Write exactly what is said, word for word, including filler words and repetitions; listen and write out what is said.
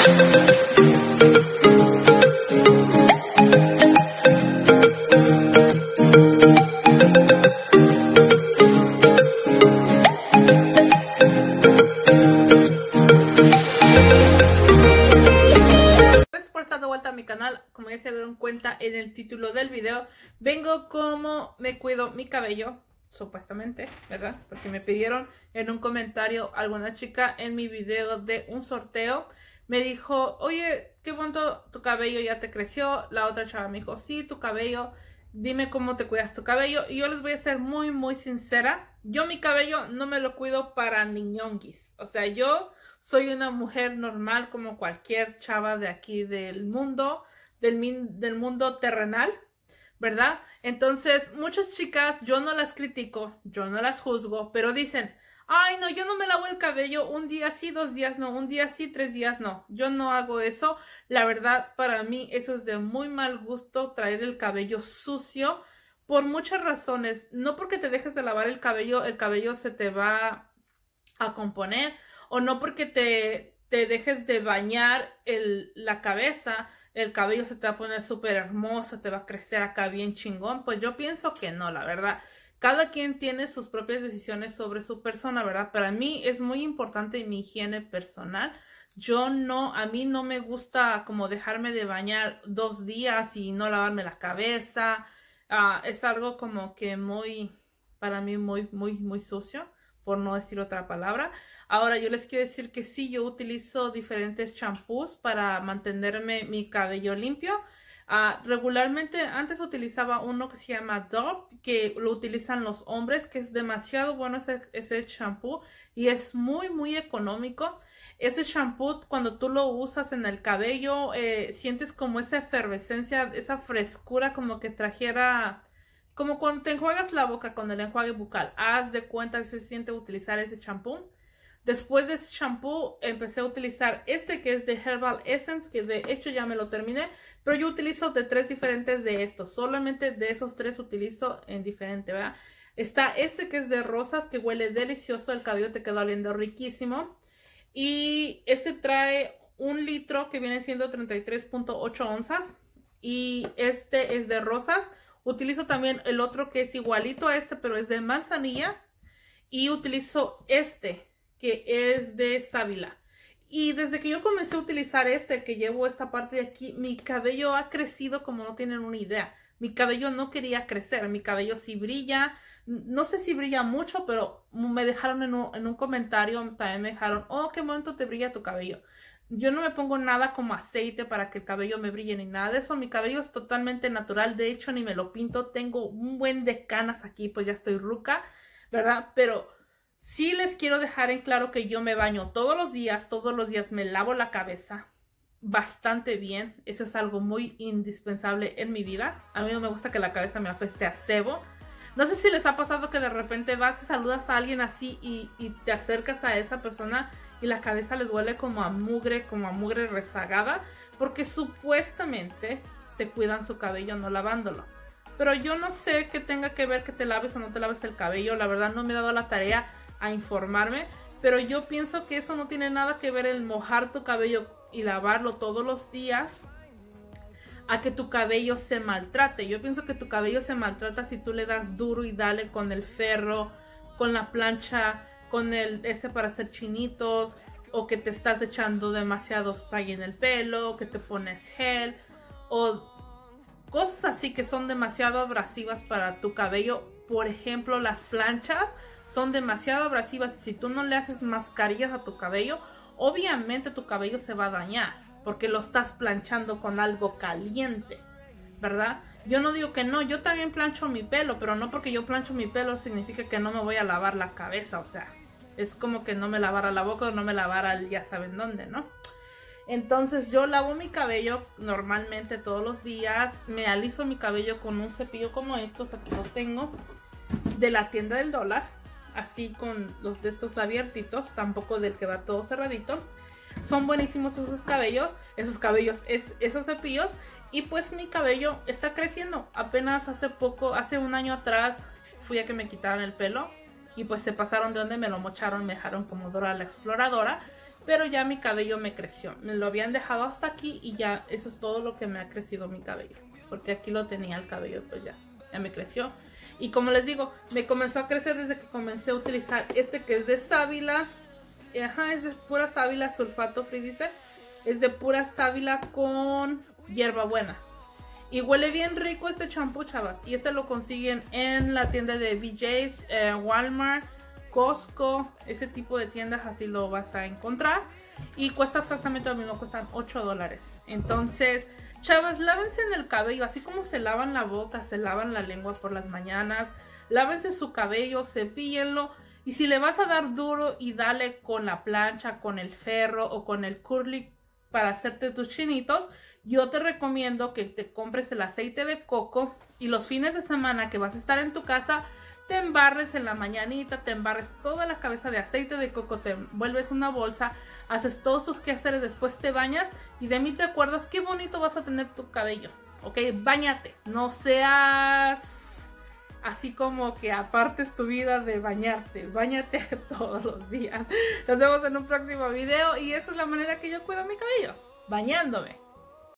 Como ya se dieron cuenta en el título del video, vengo como me cuido mi cabello, supuestamente, ¿verdad? Porque me pidieron en un comentario alguna chica en mi video de un sorteo, me dijo, oye, qué bonito tu cabello, ya te creció. La otra chava me dijo, sí, tu cabello, dime cómo te cuidas tu cabello. Y yo les voy a ser muy, muy sincera, yo mi cabello no me lo cuido para niñonguis. O sea, yo soy una mujer normal como cualquier chava de aquí del mundo, del, del mundo terrenal, ¿verdad? Entonces, muchas chicas, yo no las critico, yo no las juzgo, pero dicen, ay, no, yo no me lavo el cabello un día sí, dos días no, un día sí, tres días no. Yo no hago eso. La verdad, para mí, eso es de muy mal gusto, traer el cabello sucio, por muchas razones. No porque te dejes de lavar el cabello, el cabello se te va a componer, o no porque te, te dejes de bañar el, la cabeza, el cabello se te va a poner súper hermoso, te va a crecer acá bien chingón. Pues yo pienso que no, la verdad. Cada quien tiene sus propias decisiones sobre su persona, ¿verdad? Para mí es muy importante mi higiene personal. Yo no, a mí no me gusta como dejarme de bañar dos días y no lavarme la cabeza. Uh, es algo como que muy, para mí muy, muy, muy sucio, por no decir otra palabra. Ahora, yo les quiero decir que sí, yo utilizo diferentes champús para mantenerme mi cabello limpio. Uh, regularmente, antes utilizaba uno que se llama Dove, que lo utilizan los hombres, que es demasiado bueno ese, ese champú y es muy, muy económico. Ese champú, cuando tú lo usas en el cabello, eh, sientes como esa efervescencia, esa frescura, como que trajera... Como cuando te enjuagas la boca con el enjuague bucal, haz de cuenta que se siente utilizar ese champú. Después de ese champú empecé a utilizar este que es de Herbal Essence, que de hecho ya me lo terminé, pero yo utilizo de tres diferentes de estos, solamente de esos tres utilizo en diferente, ¿verdad? Está este que es de rosas, que huele delicioso, el cabello te queda oliendo riquísimo. Y este trae un litro que viene siendo treinta y tres punto ocho onzas y este es de rosas. Utilizo también el otro que es igualito a este, pero es de manzanilla. Y utilizo este, que es de sábila. Y desde que yo comencé a utilizar este, que llevo esta parte de aquí, mi cabello ha crecido como no tienen una idea. Mi cabello no quería crecer, mi cabello sí brilla. No sé si brilla mucho, pero me dejaron en un, en un comentario, también me dejaron, oh, qué momento te brilla tu cabello. Yo no me pongo nada como aceite para que el cabello me brille ni nada de eso. Mi cabello es totalmente natural. De hecho, ni me lo pinto. Tengo un buen de canas aquí, pues ya estoy ruca, ¿verdad? Pero sí les quiero dejar en claro que yo me baño todos los días. Todos los días me lavo la cabeza bastante bien. Eso es algo muy indispensable en mi vida. A mí no me gusta que la cabeza me apeste a cebo. No sé si les ha pasado que de repente vas y saludas a alguien así y, y te acercas a esa persona y la cabeza les huele como a mugre, como a mugre rezagada, porque supuestamente se cuidan su cabello no lavándolo. Pero yo no sé qué tenga que ver que te laves o no te laves el cabello, la verdad no me he dado la tarea a informarme, pero yo pienso que eso no tiene nada que ver el mojar tu cabello y lavarlo todos los días a que tu cabello se maltrate. Yo pienso que tu cabello se maltrata si tú le das duro y dale con el ferro, con la plancha, con el ese para hacer chinitos, o que te estás echando demasiado spray en el pelo, que te pones gel, o cosas así que son demasiado abrasivas para tu cabello. Por ejemplo, las planchas son demasiado abrasivas y si tú no le haces mascarillas a tu cabello, obviamente tu cabello se va a dañar, porque lo estás planchando con algo caliente, ¿verdad? Yo no digo que no, yo también plancho mi pelo, pero no porque yo plancho mi pelo significa que no me voy a lavar la cabeza, o sea, es como que no me lavara la boca o no me lavara el ya saben dónde, ¿no? Entonces yo lavo mi cabello normalmente todos los días, me aliso mi cabello con un cepillo como estos, aquí los tengo, de la tienda del dólar, así con los de estos abiertitos, tampoco del que va todo cerradito. Son buenísimos esos cabellos, esos cabellos, es, esos cepillos. Y pues mi cabello está creciendo. Apenas hace poco, hace un año atrás, fui a que me quitaran el pelo. Y pues se pasaron de donde me lo mocharon, me dejaron como Dora la Exploradora. pero ya mi cabello me creció. Me lo habían dejado hasta aquí y ya eso es todo lo que me ha crecido mi cabello. Porque aquí lo tenía el cabello, pues ya, ya me creció. Y como les digo, me comenzó a crecer desde que comencé a utilizar este que es de sábila. Ajá, es de pura sábila, sulfato free dice. Es de pura sábila con hierbabuena. Y huele bien rico este champú, chavas. Y este lo consiguen en la tienda de B J's, eh, Walmart, Costco. Ese tipo de tiendas así lo vas a encontrar. Y cuesta exactamente lo mismo, cuestan ocho dólares. Entonces, chavas, lávense en el cabello. Así como se lavan la boca, se lavan la lengua por las mañanas. Lávense su cabello, cepíllenlo. Y si le vas a dar duro y dale con la plancha, con el ferro o con el curly para hacerte tus chinitos, yo te recomiendo que te compres el aceite de coco y los fines de semana que vas a estar en tu casa, te embarres en la mañanita, te embarres toda la cabeza de aceite de coco, te envuelves una bolsa, haces todos tus quehaceres, después te bañas y de mí te acuerdas qué bonito vas a tener tu cabello, ¿ok? Báñate, no seas así como que apartes tu vida de bañarte, báñate todos los días. Nos vemos en un próximo video y esa es la manera que yo cuido mi cabello, bañándome.